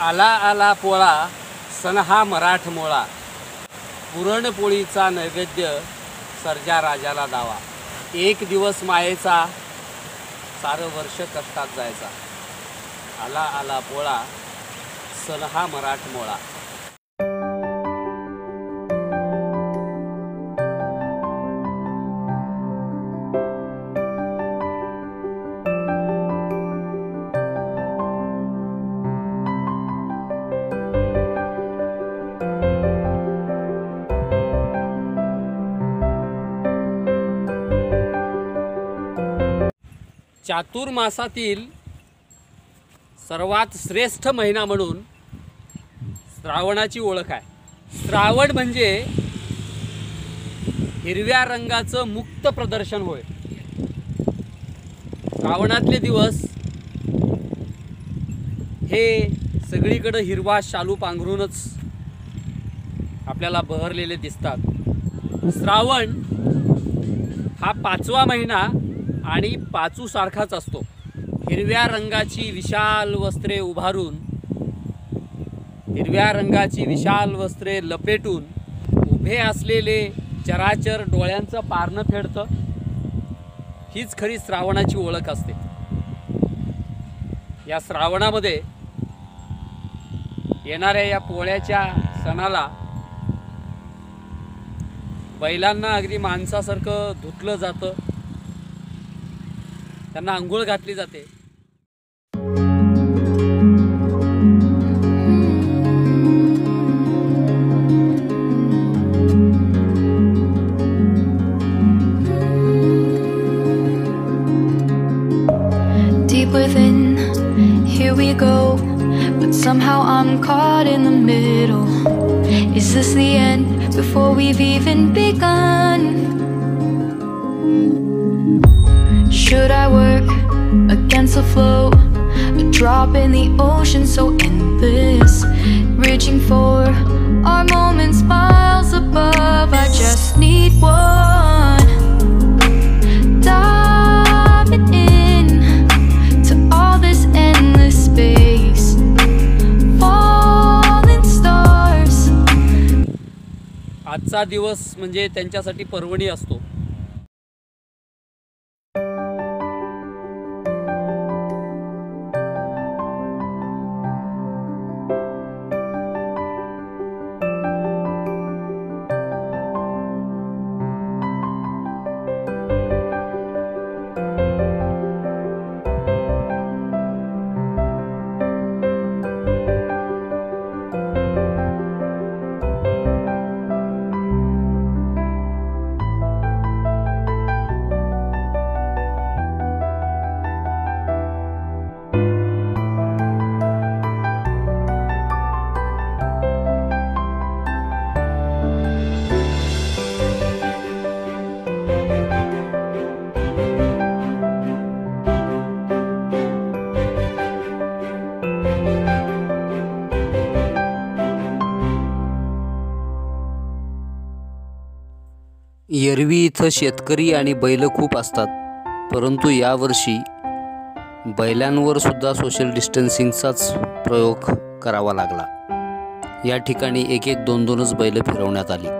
आला आला पोळा सण हा मराठमोळा, पुरणपोळीचा नैवेद्य सर्जा राजाला दावा. एक दिवस मायेचा, सारं वर्ष कष्टात जायचा. आला आला पोळा सण हा मराठमोळा. चातुर्मासातील सर्वात श्रेष्ठ महिना म्हणून श्रावणाची ओळख आहे. श्रावण म्हणजे हिरव्या रंगाचं मुक्त प्रदर्शन होय. श्रावणातले दिवस हे सगळीकडे हिरवा शालू पांघरूनच आपल्याला बहरलेले दिसतात. श्रावण हा 5वा महिना आणि पाचू सारखाच असतो. हिरव्या रंगाची विशाल वस्त्रे उभारून, हिरव्या रंगाची विशाल वस्त्रे लपेटून उभे असलेले चराचर डोळ्यांचं पारणं फेडतं. हीच खरी श्रावणाची ओळख असते. या श्रावणामध्ये येणाऱ्या या पोळ्याच्या सणाला बैलांना अगदी माणसासारखं धुतलं जातं, त्यांना आंघोळ घातली जाते. Deep within, here we go, but somehow I'm caught in the middle. Is this the end before we've even begun? Should I work against the flow, a drop in the ocean so endless, reaching for our moments miles above? I just need one, diving in to all this endless space, falling stars. आजचा दिवस म्हणजे त्यांच्यासाठी पर्वणी असतो. एरवी इथं शेतकरी आणि बैल खूप असतात, परंतु यावर्षी बैलांवर सुद्धा सोशल डिस्टन्सिंगचाच प्रयोग करावा लागला. या ठिकाणी 1-1, 2-2च बैल फिरवण्यात आली.